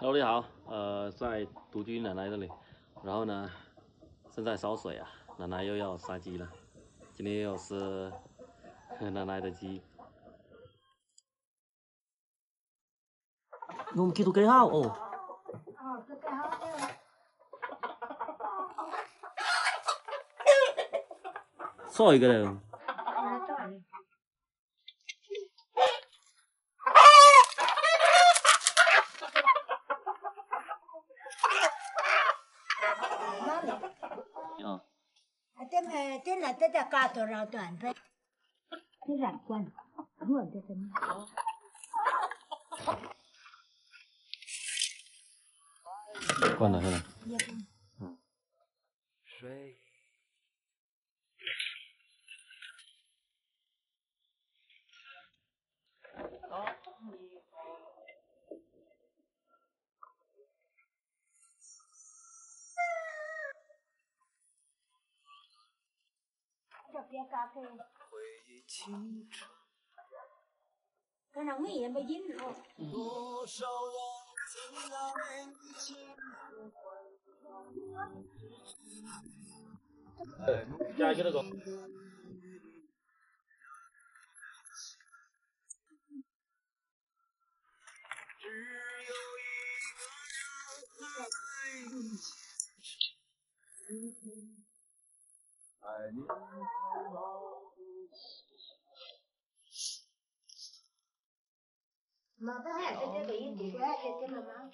Hello， 你好，在独居奶奶这里，然后呢，正在烧水啊，奶奶又要杀鸡了，今天又是奶奶的鸡。我们去到幾號哦？衰嘅啦。 这那这家嘎多少短呗？这染罐，我这什么？ 罐了，现在。嗯。 cái nào nghĩ em mới dính được không? Chai cái đó còn. Mà cái hạt cái bị gì quá cái mà má.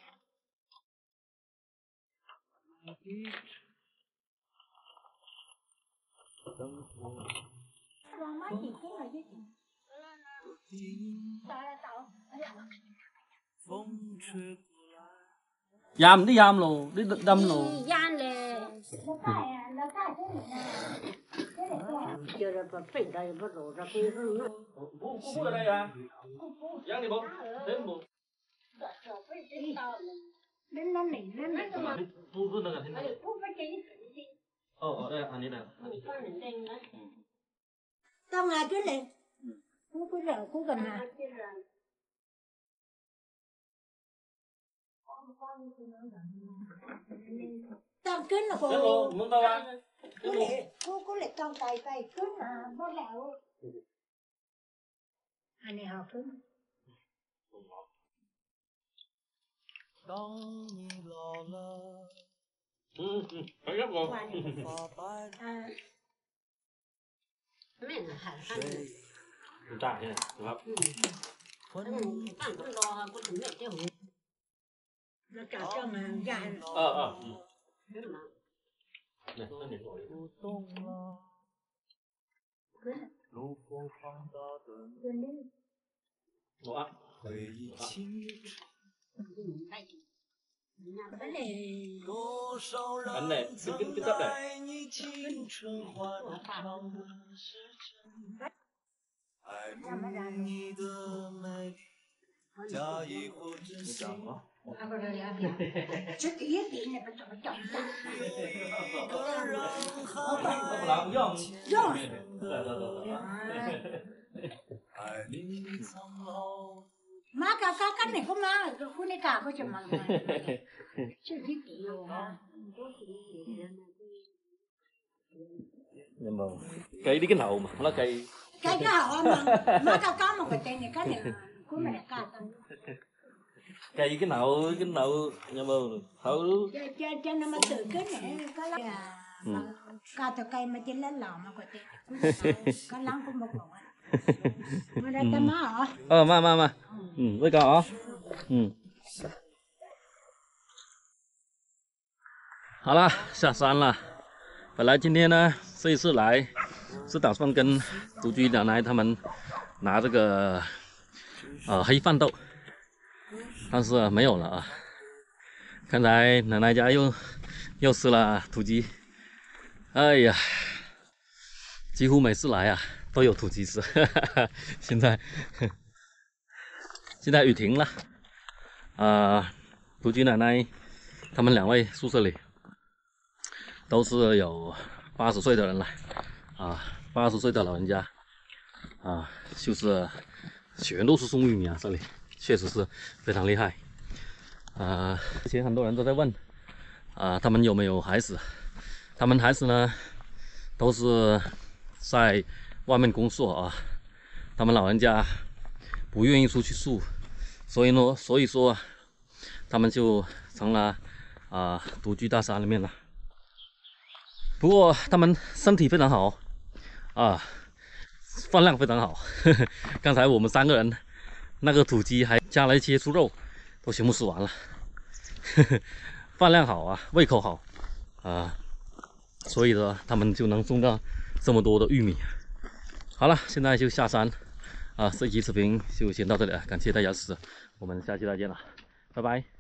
Rồi má chỉ cái là gì? Giam đi giam luôn, đi đâm luôn. Giam lề. Nó tại cái này. Giờ là bắt phải đây bắt đầu ra cái rừng. Bố ở đây à? Giang đi bố, đến bố. Đến nó nỉ lên này. Bố nó gần thế này. Ở đây anh như này. Tao ngài cái này. Cú cái rợ cú gần à. Tao kính là cô. Muốn tao ăn. Cô lại tao tay kính à, bó lẹo. Anh này học kính. Phải gấp rồi. Mẹ là hả hả. Trả thế này, được không? Nó trả cho mà dài. Này, nó nhìn rồi. Đồ ăn. Bánh này. Bánh này, cái tấp này. Trước yết đi này phải chọn chọn ta. Làm vô. Vô. Má cái này có má, cái này cả có chừng mà. Chứ yết đi rồi ha. Nhưng mà cây đi cái nậu mà, nó cây. Cây cái hậu mà, má cao mà cái tên này cái này của mình là cao tao. Cây cái nậu nhà mơ thấu cho nó mà tự cái này cái là cao tao cây mà chỉ lấy lò mà cái tên cái lăng cũng một bộ mà đây ta má hả? Ma với con hả? 好了，下山了。本来今天呢，这一次来是打算跟独居奶奶他们拿这个黑饭豆，但是没有了啊。看来奶奶家又吃了土鸡。哎呀，几乎每次来啊都有土鸡吃。现在雨停了，独居奶奶他们2位宿舍里都是有80岁的人了啊，80岁的老人家啊，就是全都是种玉米啊，这里确实是非常厉害之前很多人都在问他们有没有孩子？他们孩子呢都是在外面工作啊，他们老人家不愿意出去住，所以说他们就成了独居大山里面了。不过他们身体非常好饭量非常好。刚才我们3个人那个土鸡还加了一些猪肉，都全部吃完了。饭量好胃口好所以呢，他们就能种到这么多的玉米。好了，现在就下山这期视频就先到这里了，感谢大家支持，我们下期再见了，拜拜。